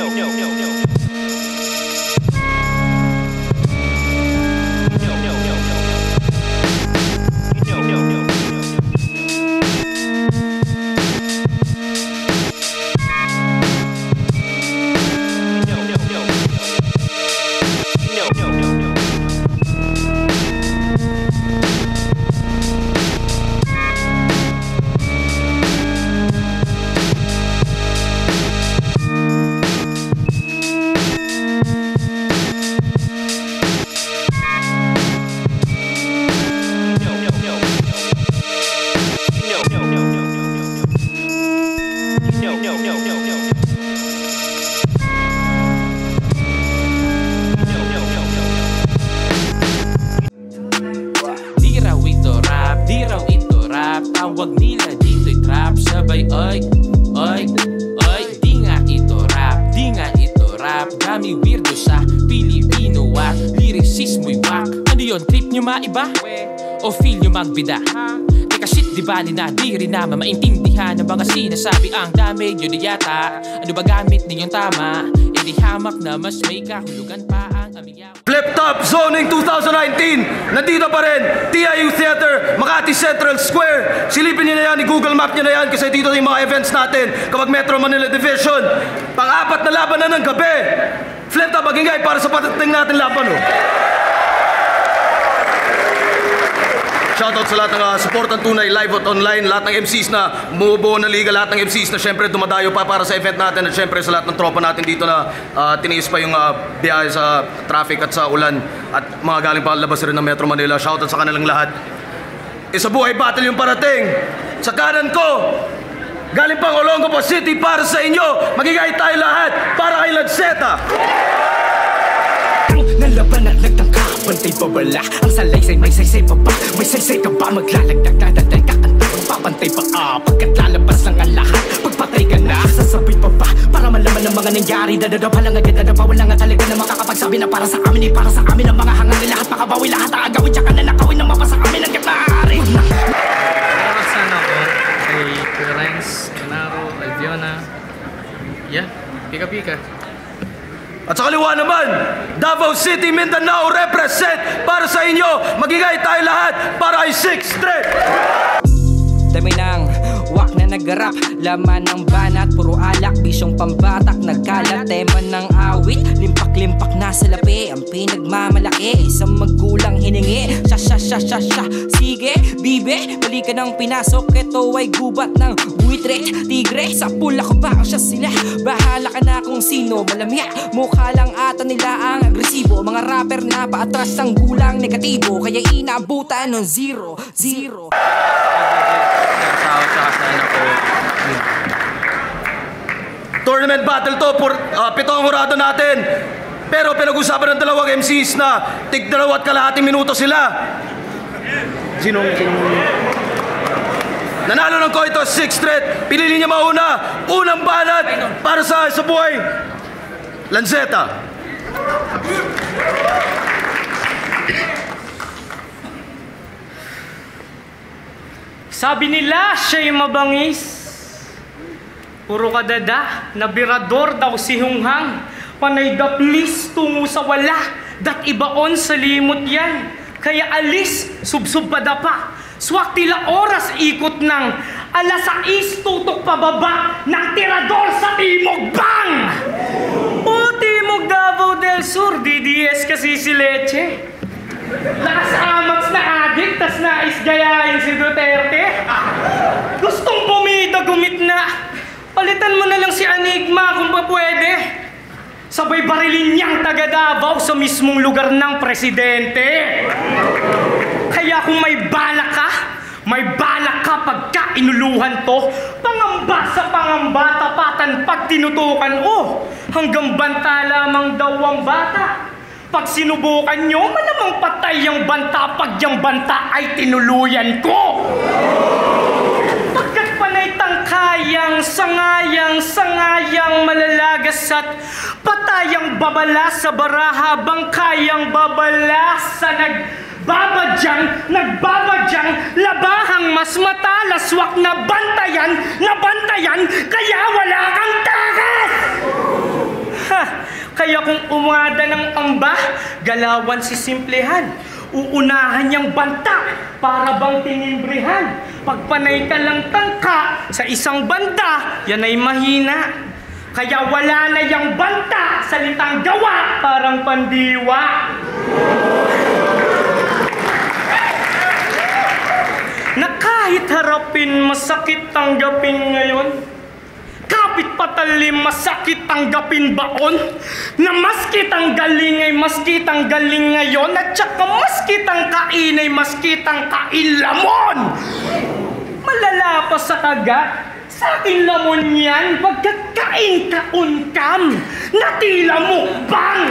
Tawag nila dito'y trap. Sabay oy, oy, oy. Di nga ito rap, di nga ito rap. Dami weirdo sa Filipino at lyricismo'y whack. Ano yun, trip nyo maiba? O feel nyo magbida? Teka shit, di ba na di rin naman maintindihan ang mga sinasabi? Ang dami nyo na yata. Ano ba gamit ninyong tama? E di hamak na mas may kahulugan pa ang aming yawa. FlipTop Zoning 2019, nandito pa rin, TIU Theater, Makati Central Square. Silipin nyo na yan, i-Google Map nyo na yan kasi dito yung mga events natin kapag Metro Manila Division. Pang-apat na laban na ng gabi. FlipTop, magingay para sa patating natin laban. Shoutout sa lahat ng support ng tunay, live at online, lahat ng MCs na bumubuo na liga, lahat ng MCs na syempre dumadayo pa para sa event natin, at syempre sa lahat ng tropa natin dito na tiniis pa yung biyahe sa traffic at sa ulan, at mga galing pa labas rin ng Metro Manila. Shoutout sa kanilang lahat. Isabuhay battle yung parating. Sa kanan ko, galing pang Olongapo City para sa inyo. Magigay tayo lahat para kay Lanzeta. Nalaban at nagtangka, bantay babala. Ang salaysay may saysay pa ba? May saysay ka ba? Maglalagdag na dantay ka ang papantay pa pagkat lalabas lang ang lahat. Pagpatay ka na, sasabay pa ba? Para malaman ang mga nangyari. Dadadapa lang agad, dadapa wala nga talaga na makakapagsabi na para sa amin. Para sa amin ang mga hangang lahat. Makabawi lahat ang agawin. Tsaka na nakawin na mapasa amin ang gatari. Nakasan ako kay Florence, Canaro, Albiona. Yeah, pika-pika. At sa kaliwa naman, Davao City, Mindanao represent para sa inyo. Magigay tayo lahat para ay 6 straight. Dami ng wak na nagarap, laman ng banat, puro alak, bisyong pambatak, nagkalat, tema ng awit, limpak-limpak na sa lapi, ang pinagmamalaki, isang magulang hiningi, sya, sige, bibe, mali ka nang pinasok, ito ay gubat ng buitre, tigre, sa pula ko ba ang siya sila, bahala ka na kung sino, malamya, mukha lang ata nila ang agresibo, mga rapper na paatras ang gulang negatibo, kaya inaabutan ng 0-0. Tournament battle to, 7 ang hurado natin. Pero pinag-usapan ng dalawang MCs na tig-2 at kalahating minuto sila. Sinong nanalo ng koito 6 straight. Pinili niya mauna. Unang banat para sa Isabuhay, Lanzeta. Sabi nila siya'y mabangis. Puro kadada, nabirador daw si Hunghang. Panay da please tungo sa wala. Dat ibaon sa limot yan. Kaya alis, subsub padapa. Swak tila oras ikot ng alas 6 tutok pababa ng tirador sa Timog Bang! O Timog Davao del Sur, DDS kasi si Leche. Lakas amats na adik, tas nais gayahin si Duterte. Gustong bumida, gumit na. Palitan mo na lang si Enigma kung pa pwede. Sabay barilin niyang taga Davao sa mismong lugar ng presidente. Kaya kung may balak ka pagka inuluhan to. Pangamba sa pangamba, tapatan pag tinutukan. Hanggang banta lamang daw ang bata. Pag sinubukan nyo, malamang patay yung banta pag yung banta ay tinuluyan ko. Pagkat panay tangkayang, sangayang malalagas at patayang babala sa baraha, bangkayang babala sa nagbabadyang, labahang mas matalas, wak na bantayan, kaya wala kang takas! bungada ng amba, galawan si simplehan. Uunahan niyang banta para bang tinimbrihan. Pagpanay ka lang tangka sa isang banda, yan ay mahina. Kaya wala na yang banta, salitang gawa parang pandiwa. Na kahit harapin, masakit tanggapin ngayon. Kapit patalim, masakit tanggapin baon. Na maskit ang galing ay maskit ang galing ngayon. At saka maskit ang kain ay maskit ang kailamon. Malala pa sa kagat, sa akin lamon yan. Pagkat kain ka unkam, natila mukbang.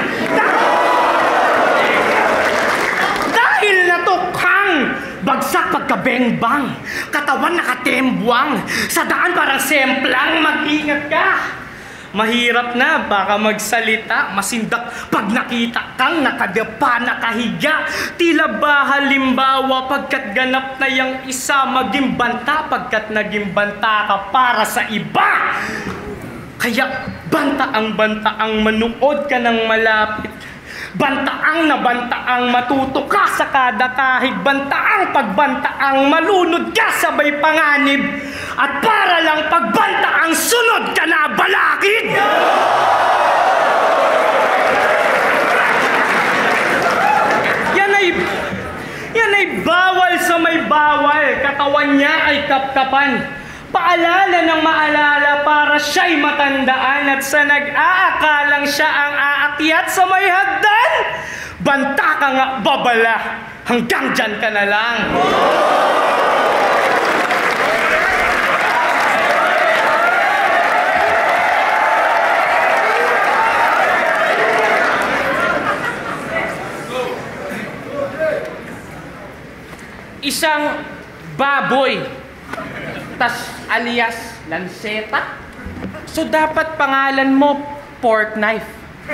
Dahil natukhang, bagsak pagkabengbang, katawan nakatembuang, sa daan parang semplang, mag-ingat ka. Mahirap na, baka magsalita, masindak pag nakita kang nakadapa, nakahiga. Tila ba halimbawa pagkat ganap na yang isa maging banta, pagkat naging banta ka para sa iba. Kaya bantaang manuod ka ng malapit. Bantaang na bantaang matuto ka sa kada kahig. Bantaang pagbantaang malunod ka sabay panganib. At para lang pagbantaang sunod ka na balakid. Yan ay bawal sa may bawal. Katawan niya ay kapkapan. Paalala ng maalala para siya'y matandaan. At sa nag-aakalang siya ang aakyat sa may hagdan, banta ka nga babala, hanggang dyan ka na lang. Isang baboy, tas alias Lanzeta. So dapat pangalan mo pork knife.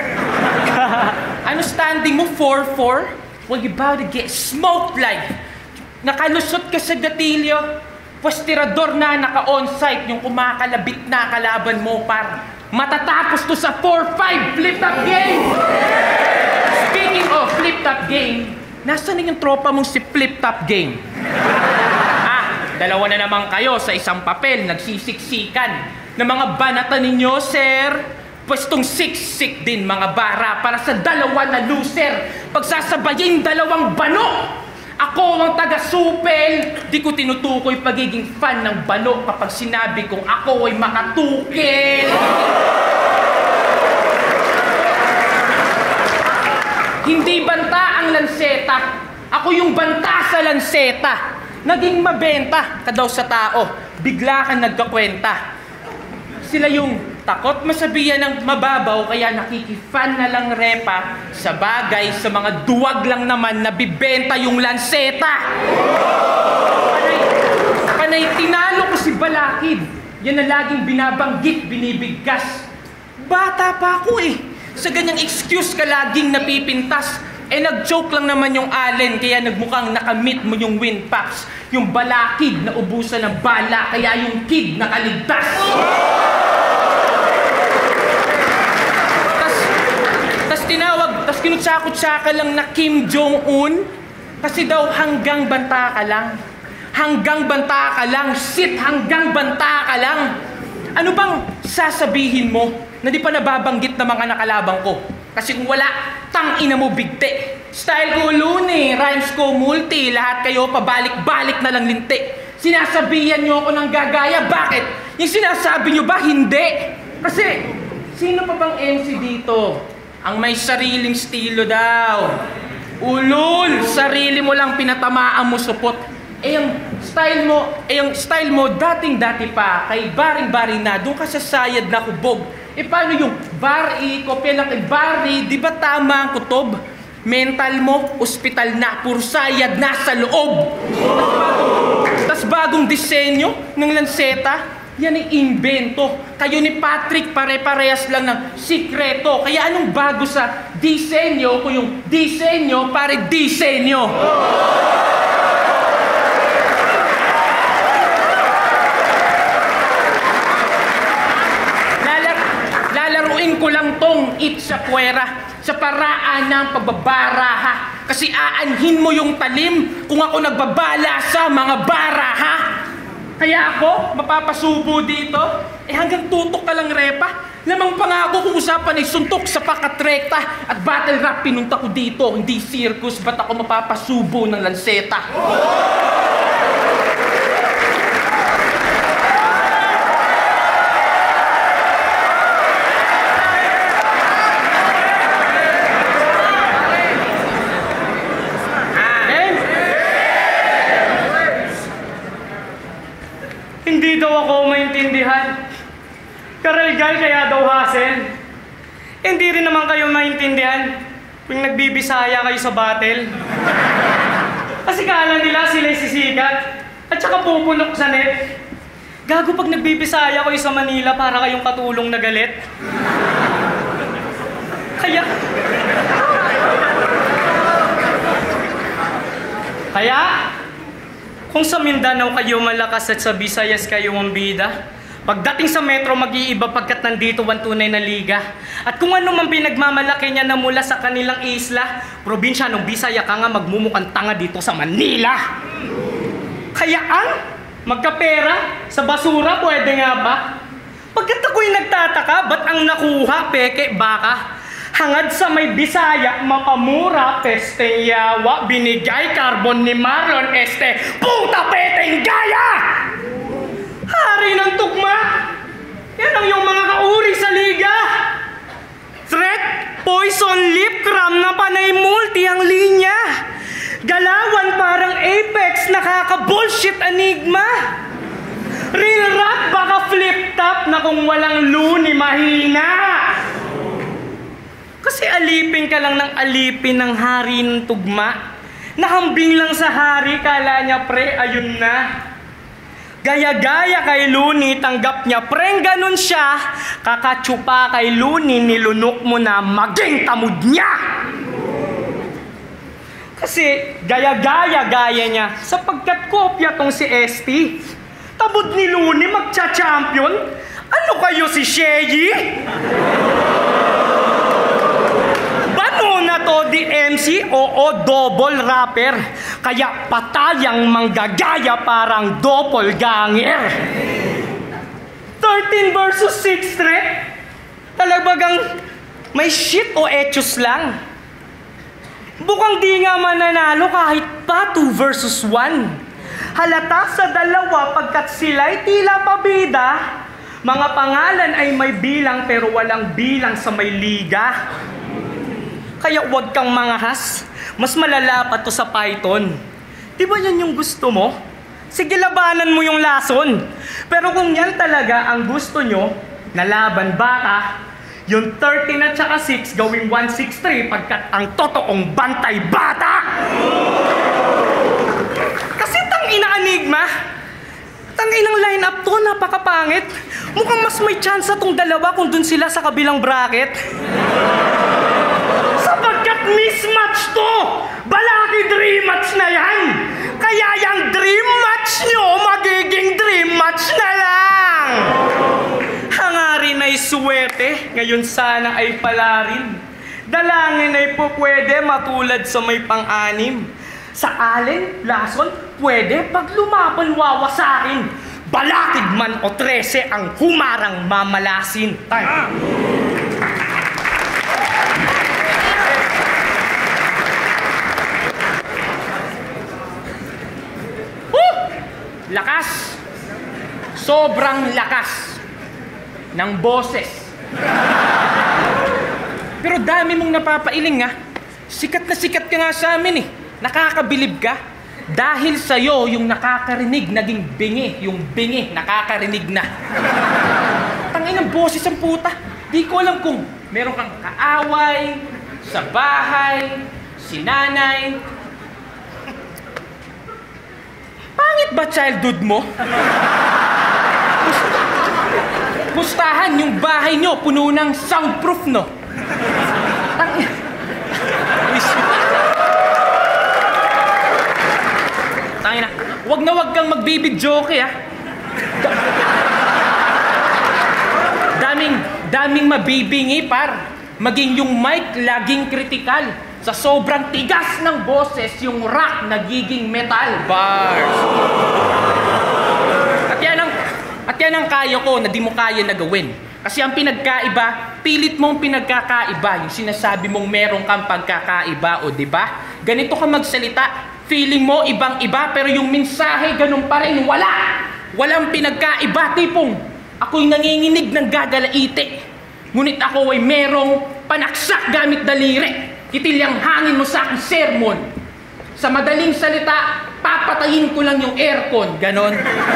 Ano standing mo? 4-4? Well, you about to get smoked like. Nakalusot ka sa gatilyo. Pues tirador na naka-on-site yung kumakalabit na kalaban mo para matatapos to sa 4-5 flip-top game. Speaking of flip-top game, nasaan na yung tropa mong si flip-top game? Dalawa na naman kayo sa isang papel, nagsisiksikan. Na mga banata ninyo, sir, pwestong siksik din mga bara para sa dalawa na loser. Pagsasabayin dalawang bano. Ako ang taga-supel, di ko tinutukoy pagiging fan ng bano kapag sinabi kong ako ay makatukil. Hindi banta ang Lanzeta. Ako yung banta sa Lanzeta. Naging mabenta ka daw sa tao. Bigla kang nagkakwenta. Sila yung takot masabihan ng mababaw kaya nakikifan na lang repa sa bagay sa mga duwag lang naman na bibenta yung Lanzeta. Panay tinalo ko si Balakid. Yan na laging binabanggit, binibigkas. Bata pa ako eh. Sa ganyang excuse ka laging napipintas. Nag-joke lang naman yung Allen, kaya nagmukhang nakamit mo yung Winpaps. Yung Balakid na ubusan ng bala, kaya yung kid nakaligtas. Tas tinawag, tas kinutsaka-tsaka lang na Kim Jong-un. Kasi daw hanggang banta ka lang. Hanggang banta ka lang. Shit, hanggang banta ka lang. Ano bang sasabihin mo na di pa nababanggit na mga nakalabang ko? Kasi kung wala, tangina mo bigte. Style ko luni, rhymes ko multi, lahat kayo pabalik-balik na lang linti. Sinasabihan nyo ako ng gagaya, bakit? Yung sinasabi nyo ba, hindi? Kasi, sino pa bang MC dito? Ang may sariling estilo daw. Ulul, sarili mo lang pinatamaan mo supot. Yung style mo, dating-dati pa, kay baring-baring na, doon ka sa sayad na kubog. Paano yung bari, kopya lang kay bari, di ba tama ang kutob? Mental mo, ospital na, puro sayad na sa loob. Tas bagong disenyo ng Lanzeta, yan ay invento. Kayo ni Patrick pare-parehas lang ng sikreto. Kaya anong bago sa disenyo kung yung disenyo pare disenyo? lalaruin ko lang tong itsapuera sa paraan ng pagbabaraha. Kasi aanhin mo yung talim kung ako nagbabala sa mga baraha. Kaya ako, mapapasubo dito, hanggang tutok ka lang, repa. Lamang pangako kung usapan ay suntok sa pakatrekta. At battle rap pinunta ko dito, hindi circus, ba't ako mapapasubo ng Lanzeta? Hindi daw ako maintindihan. Karalgal kaya daw hassle. Hindi rin naman kayo maintindihan kung nagbibisaya kayo sa battle. Kasi kala nila sila'y sisikat at saka pupunok sa net. Gago pag nagbibisaya kayo sa Manila para kayong katulong na galit. Kaya kung sa Mindanao kayo malakas at sa Visayas kayo ang bida, pagdating sa metro mag-iiba pagkat nandito ang tunay na liga. At kung ano man pinagmamalaki niya na mula sa kanilang isla, probinsya ng Bisaya ka nga magmumukhang tanga dito sa Manila. Kaya ang magkapera sa basura pwede nga ba? Pagkat ako'y nagtataka, ba't ang nakuha peke baka? Hangad sa may Bisaya, mapamura, peste yawa, binigay karbon ni Marlon este, puta peteng gaya! Hari ng tugma! Yan ang yung mga kauri sa liga! Threat, poison, lip cram na panay multi ang linya! Galawan parang Apex, nakaka-bullshit enigma! Real rap, baka flip-top na kung walang luni mahina! Kasi alipin ka lang ng alipin ng hari ng tugma. Nahambing lang sa hari, kala niya pre, ayun na. Gaya-gaya kay Luni, tanggap niya, preng ganun siya. Kakatsupa kay Luni, nilunok mo na maging tamod niya. Kasi gaya-gaya niya, sapagkat kopya tong si ST. Tamod ni Luni, magcha-champion. Ano kayo si Sheyi? Bano na to di MC? Oo, double rapper. Kaya patayang manggagaya parang doppelganger. 13 versus 6 threat? Talagang may shit o etos lang. Bukang di nga mananalo kahit pa 2 versus 1. Halata sa dalawa pagkat sila'y tila pabida. Mga pangalan ay may bilang pero walang bilang sa may liga. Kaya huwag kang mangahas. Mas malala pa to sa Python. Di ba yan yung gusto mo? Sige, labanan mo yung lason. Pero kung yan talaga ang gusto nyo, nalaban baka, yung 13 at saka 6 gawing 163 pagkat ang totoong bantay bata. Kasi tangina enigma. Tanginang line-up to, napakapangit. Mukhang mas may chance tong dalawa kung dun sila sa kabilang bracket. Sapagkat mismatch to! Balaki dream match na yan! Kaya yung dream match nyo, magiging dream match na lang! Hangarin ay suwerte, ngayon sana ay palarin. Dalangin ay po pwede matulad sa may pang-anim. Sa alin, lason, pwede pag lumaban wawasakin. Balakid man o 13 ang humarang mamalasin. Lakas. Sobrang lakas ng boses. Pero dami mong napapailing nga. Sikat na sikat ka nga sa amin eh. Nakakabilib ka. Dahil sa'yo, yung nakakarinig naging bingi. Yung bingi, nakakarinig na. Tangin ng boses ang puta. Di ko alam kung meron kang kaaway, sa bahay, si nanay. Pangit ba childhood mo? Pustahan yung bahay nyo, puno ng soundproof, no? Tangina, wag na wag kang magbibidyoke, ha? daming mabibingi par. Maging yung mic laging kritikal. Sa sobrang tigas ng boses, yung rock nagiging metal bars. At yan ang kaya ko na di mo kaya na gawin. Kasi ang pinagkaiba, pilit mong pinagkakaiba. Yung sinasabi mong meron kang pagkakaiba, o diba? Ganito ka magsalita. Feeling mo ibang-iba, pero yung mensahe ganun pa rin, wala. Walang pinagkaiba, tipong ako'y nanginginig ng gagalaite. Ngunit ako ay merong panaksak gamit daliri. Kitilyang hangin mo sa aking sermon. Sa madaling salita, papatayin ko lang yung aircon. Ganon.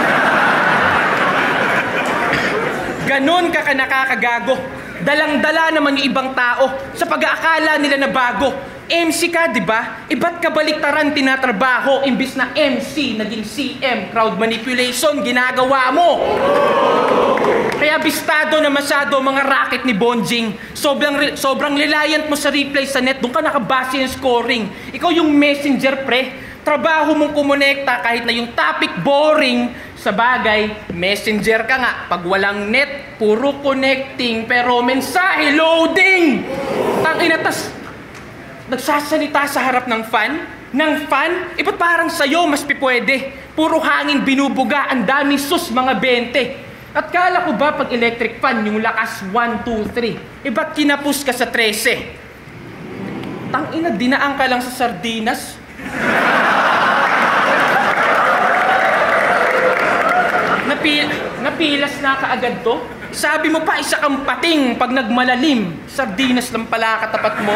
Ganon ka nakakagago. Dalang-dala naman yung ibang tao sa pag-aakala nila na bago. MC ka, di ba? Ba't kabaliktaran tinatrabaho imbis na MC, naging CM, crowd manipulation, ginagawa mo? Kaya bistado na masyado mga racket ni Bonjing. Sobrang reliant mo sa replay sa net, doon ka nakabase yung scoring. Ikaw yung messenger, pre. Trabaho mong kumonekta kahit na yung topic boring. Sa bagay, messenger ka nga. Pag walang net, puro connecting, pero mensahe loading. Tangina, tas nagsasalita sa harap ng fan? Ba't parang sa'yo mas pipwede? Puro hangin binubuga, ang dami sus mga 20. At kala ko ba pag electric fan, yung lakas 1, 2, 3? Ba't kinapus ka sa 13? Tangina, dinaan ka lang sa sardinas. Napilas na kaagad to? Sabi mo pa, isa kang pating pag nagmalalim. Sardinas lang pala katapat mo.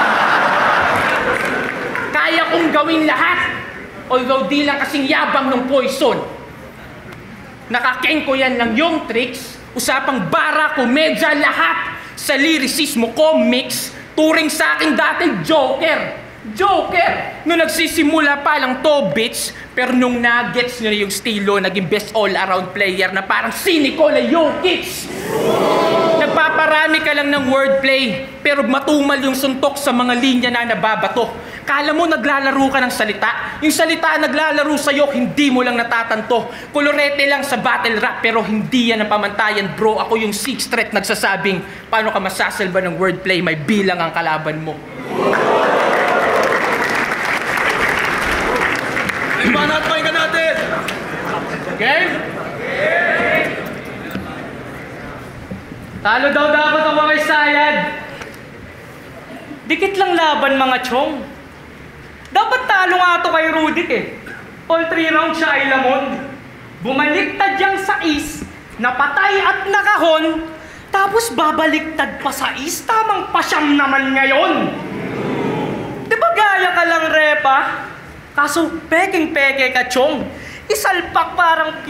Kaya kong gawin lahat. Although di lang kasing yabang ng poison. Nakakengko yan lang yung tricks. Usapang bara, komedya, lahat. Sa lyricismo, comics. Turing sa akin dati, Joker. Nung nagsisimula pa lang to, bitch. Pero nung nagets nyo na yung estilo, naging best all-around player na parang siniko na Jokic. Nagpaparami ka lang ng wordplay, pero matumal yung suntok sa mga linya na nababato. Kala mo naglalaro ka ng salita. Yung salita naglalaro sa'yo, hindi mo lang natatanto. Kolorete lang sa battle rap, pero hindi yan ang pamantayan, bro. Ako yung sixth threat nagsasabing, paano ka masasalba ng wordplay, may bilang ang kalaban mo. Ibahan at pakinggan natin! Game? Talo daw dapat ang mga sayad. Dikit lang laban mga chong. Dapat talo nga ito kay Rudik eh. All 3 rounds siya ay lamon. Bumaliktad yang sa is, napatay at nakahon, tapos babaliktad pa sa is, tamang pasyam naman ngayon. Diba gaya ka lang, Repa? Kaso peking-peke ka, chong. Isalpak parang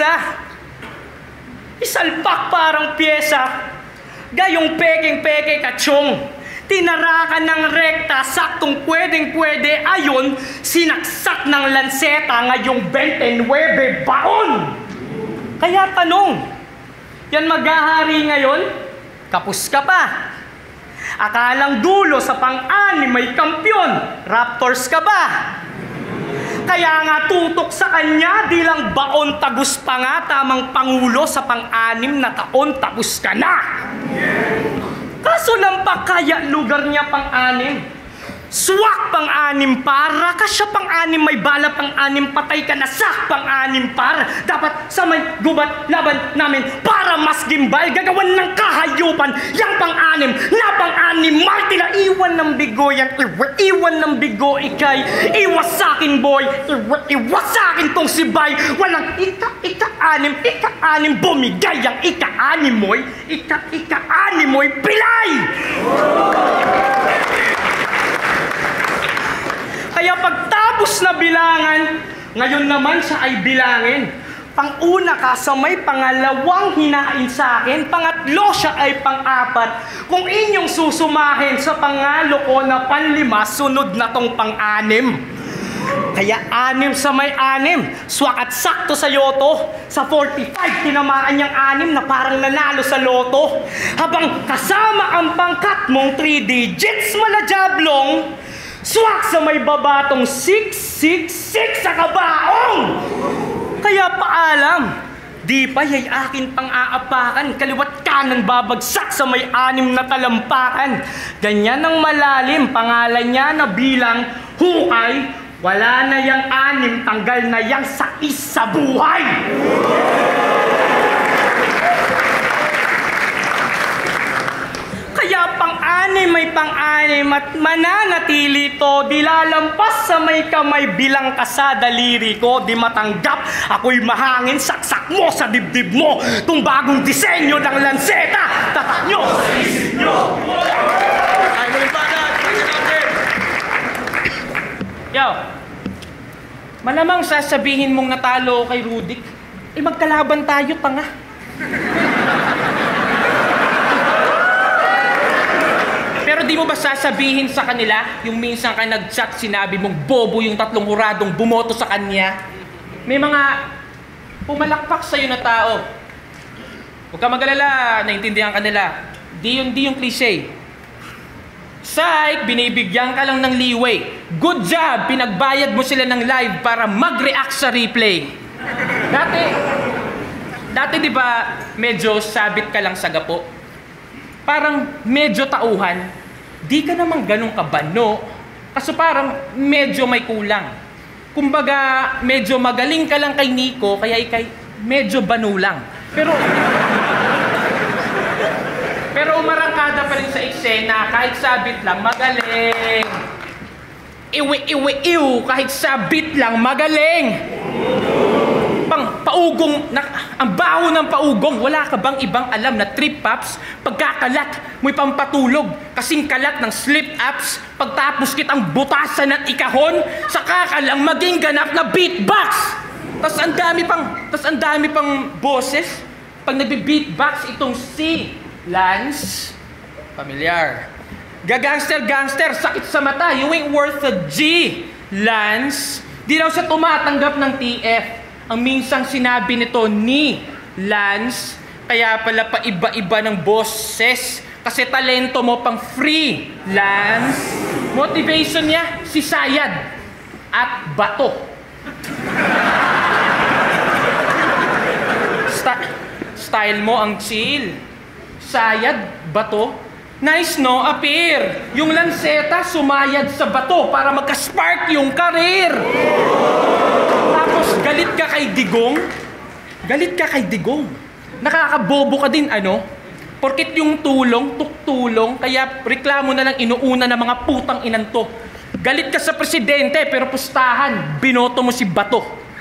pyesa. Gayong peking-peke ka, chong. Tinarakan ng rekta, saktong pwedeng-pwede, ayon, sinaksak ng Lanzeta ngayong 29 baon. Kaya tanong, yan maghahari ngayon? Kapus ka pa. Akalang dulo sa pang-anim may kampyon, Raptors ka ba? Kaya nga tutok sa kanya, di lang baon tagus pa nga, tamang pangulo sa pang-anim na taon, tapos ka na. Kaso lampak kaya lugar niya pang-anim. Swak pang-anim para, kasya pang-anim may bala pang-anim, patay ka na sak pang-anim para. Dapat sa may gubat laban namin para mas gimbal, gagawan ng kahayupan yang pang-anim na pang-anim. Martila, iwan ng bigo yan, iwan ng bigo ikay, iwas sa'kin boy, iwas sa'kin tong si Bay. Walang ika-anim, bumigay ang ika-anim mo'y, ika-anim mo'y pilay! Kaya pagtapos na bilangan, ngayon naman siya ay bilangin. Pang-una ka sa may pangalawang hinain sa akin, pangatlo siya ay pang-apat. Kung inyong susumahin sa pangalo ko na panlima, sunod na tong pang-anim. Kaya 6 sa may 6, swak at sakto sa yoto. Sa 45, tinamaan niyang 6 na parang nanalo sa loto. Habang kasama ang pangkat mong 3 digits malajablong, swak sa may babatong 666 sa kabaong. Kaya paalam, Di pa ay akin pang aapakan, kaliwat kanan babagsak sa may 6 na talampakan. Ganyan ang malalim, pangalan niya na bilang hukay. Wala na yang 6, tanggal na yang sa Isabuhay. Kaya pang-anim may pang-anim at mananatili to. Di lalampas sa may kamay bilang kasada liri ko. Di matanggap, ako'y mahangin, saksak mo sa dibdib mo. Tung bagong disenyo ng Lanzeta, tatak nyo sa isip nyo. Ay, malimpanan! Yo, malamang sasabihin mong natalo kay Rudik. Eh magkalaban tayo, tanga. Pero di mo ba sasabihin sa kanila yung minsan ka nag-chat, sinabi mong bobo yung 3 huradong bumoto sa kanya? May mga pumalakpak sa'yo na tao. Huwag ka mag-alala, naintindihan ka nila. Di yung cliche. Psych, binibigyan ka lang ng leeway. Good job, pinagbayad mo sila ng live para mag-react sa replay. Dati di ba medyo sabit ka lang sa gapo? Parang medyo tauhan. Di ka naman ganun kabano. Kaso parang medyo may kulang. Kumbaga, medyo magaling ka lang kay Nico, kaya ikay medyo banu lang. Pero umarangkada pa rin sa eksena, kahit sabit lang, magaling. Iwi, kahit sabit lang, magaling. Paugong, ang baho ng paugong. Wala ka bang ibang alam na trip ups? Pagkakalat, mo'y pampatulog. Kasing kalat ng slip ups. Pagtapos kitang butasan at ikahon, saka ka lang maging ganap na beatbox. Tas ang dami pang boses. Pag nagbe-beatbox itong si Lance, familiar. Gangster, sakit sa mata. You ain't worth a G, Lance. Di daw siya tumatanggap ng TF. Ang minsang sinabi nito ni Lance, kaya pala pa iba-iba ng boses. Kasi talento mo pang free, Lance. Motivation niya, si Sayad at Bato. Style mo ang chill. Sayad, Bato. Nice no, appear. Yung Lanzeta sumayad sa Bato para magka-spark yung karir. Tapos galit ka kay Digong. Nakakabobo ka din, ano? Porkit yung tulong, kaya reklamo na lang inuuna ng mga putang inanto. Galit ka sa presidente, pero pustahan, binoto mo si Bato.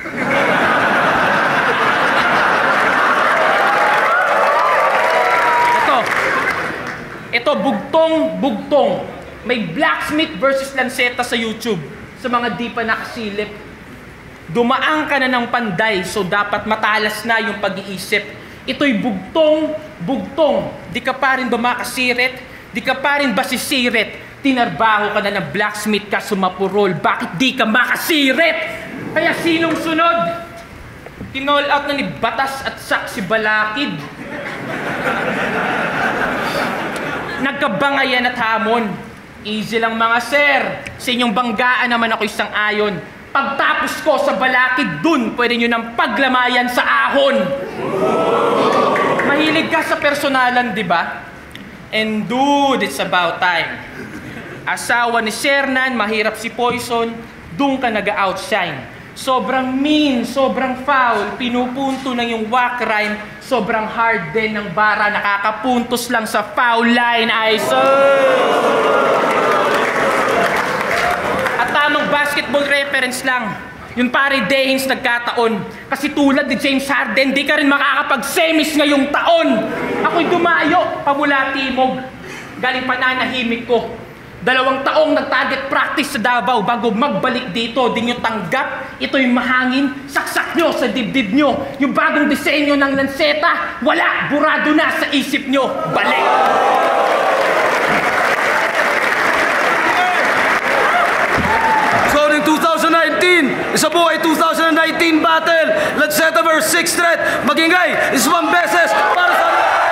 Ito, bugtong. May blacksmith versus Lanzeta sa YouTube. Sa mga di pa nakasilip. Dumaan ka na ng panday, so dapat matalas na yung pag-iisip. Ito'y bugtong. Di ka pa rin dumakasirit, di ka pa rin basisirit. Tinarbaho ka na ng blacksmith ka sumapurol. Bakit di ka makasirit? Kaya sinong sunod? Kinall out na ni Batas at Sak si Balakid. Nagkabangayan at hamon. Easy lang mga sir. Sa inyong banggaan naman ako isang ayon. Pagtapos ko sa Balakid, dun pwede nyo ng paglamayan sa ahon. Mahilig ka sa personalan, di ba? And dude, it's about time. Asawa ni Shernan, mahirap si Poison, dun ka nag-outshine. Sobrang mean, sobrang foul, pinupunto ng yung whack rhyme, sobrang hard din ng bara, nakakapuntos lang sa foul line, ay At tamang basketball reference lang, yung pare Dehins nagkataon. Kasi tulad ni James Harden, di ka rin makakapag-semis ngayong taon. Ako'y dumayo, pamula timog, galing pananahimik ko. 2 taong nag-target practice sa Davao bago magbalik dito. Di nyo tanggap, ito'y mahangin, saksak nyo sa dibdib nyo. Yung bagong disenyo ng Lanzeta, wala, burado na sa isip nyo. Balik! So in 2019, Isabuhay 2019 battle, Lanzeta vs. 6 Threat, magingay, isang beses para sa...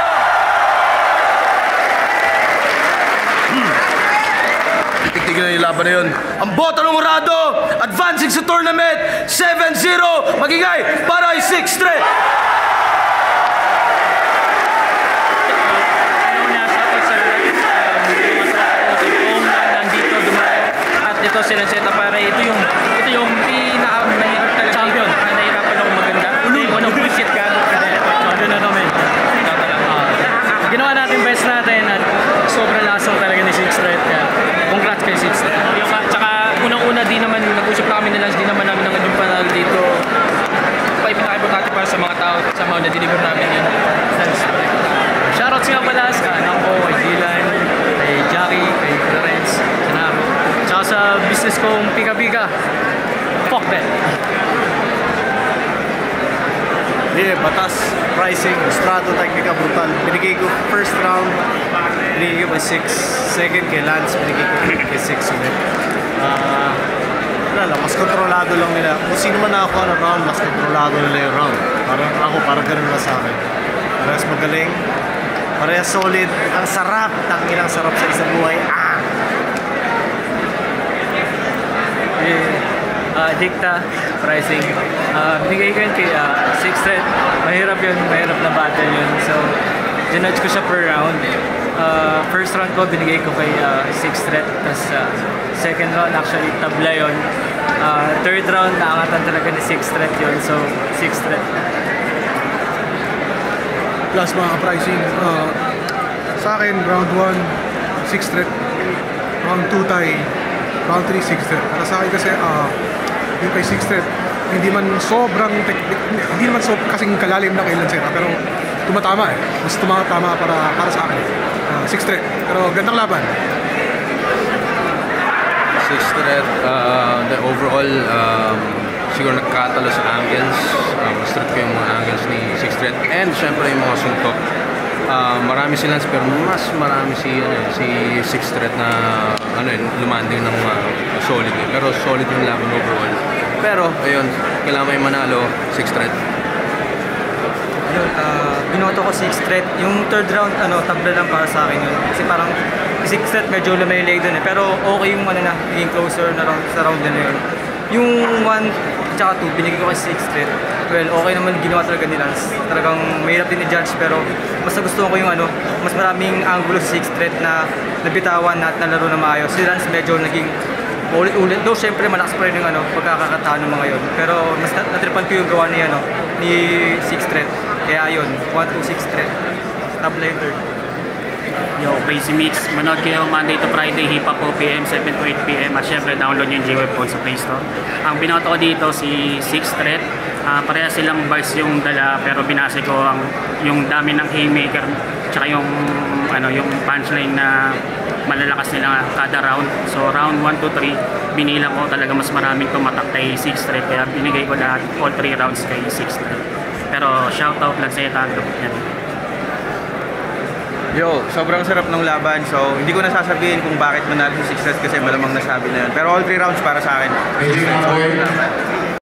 Tignan na yung laban na yun. Ang bota ng Murado, advancing sa tournament, 7-0, magingay para ay 6 Threat. si Lanzeta pare, ito yung pinaka-mahirap talaga. Champion. Nahirapan ako maganda. Unang bullshit ka. Champion na namin. Ginawa natin best natin at sobrang lasang talaga ni Six Threat. Kaya congrats kay Six Threat. Tsaka unang-una di naman, nag-usap na kami na Lance, di naman namin ang yung panalo dito. Pinaka-importante para sa mga tao at sa mga na-deliver namin yun. Shoutouts nga pala sa anak ko, kay Dylan, kay Jackie, kay Clarence, sa Naro. Tsaka sa business kong Pika-Pika. Fuck that. Yeah, batas, pricing, strato, teknika, brutal. Binigay ko first round, binigay ko by 6. Second kay Lance, binigay ko kay 6 ulit. Wala lang, mas kontrolado lang nila. Kung sino man ako ng round, mas kontrolado nila yung round. Parang ganun lang sa akin. Parehas magaling, parehas solid. Ang sarap, tanginang sarap sa Isabuhay. Dikta, pricing. Binigay ko yun kay Six Threat. Mahirap yun, mahirap na battle yun. So, ginudge ko siya per round. First round ko, binigay ko kay Six Threat. Tapos second round, actually, tabla yun. Third round, naangatan talaga ni Six Threat yun. So, Six Threat. Plus mga pricing, sa akin, round 1, Six Threat. Round 2 tie. Round 3, Six Threat. Para sa akin kasi, yung kay Six Threat, hindi man sobrang hindi naman kasing kalalim na kay Lanzeta, pero tumatama eh. Mas tumatama para sa akin. Six Threat. Pero gandang laban. Six Threat, the overall, siguro nagkatalo sa angles. Mas trip ko yung mga angles ni Six Threat. And syempre yung mga suntok. Marami si Lance pero mas marami si Six Threat na lumanding ng solid. Pero solid yung laban overall. Pero ayun, kailangan may manalo, Six Threat. Ayun, binoto ko Six Threat. Yung third round, tabla lang para sa akin yun. Kasi parang Six Threat medyo lumaylay dun eh. Pero okay yung naging closer na round, sa round na yun. Yung 1 tsaka 2, binigay ko kay Six Threat. Well, okay naman ginawa talaga ni Lance. Talagang mahirap din i-judge pero mas nagustuhan ko yung mas maraming angulo sa Six Threat na nabitawan at nalaro na maayos. Si Lance medyo naging ulit-ulit. Though syempre malakas pa rin yung pagkakakitaan ng mga yun. Pero mas natripan ko yung gawa ni Six Threat. Kaya yun, 1-2 Six Threat. Top later. Yo, Crazy Mix. Manood kayo Monday to Friday, Hiphop 4 PM, 7 to 8 PM. At syempre, download yung J-Web phone sa Play Store. Ang binoto ko dito, si Six Threat. Pareha silang bars yung dala, pero binase ko yung dami ng haymaker, tsaka yung punchline na malalakas nila kada round. So, round 1 to 3, binilang ko talaga mas maraming tumatak kay Six Threat. Kaya binigay ko lahat, all 3 rounds kay Six Threat. Pero shoutout Lanzeta, Yo, sobrang sarap ng laban. So, hindi ko nasasabihin kung bakit manalo si Six Threat kasi malamang nasabi na yun. Pero all 3 rounds para sa akin.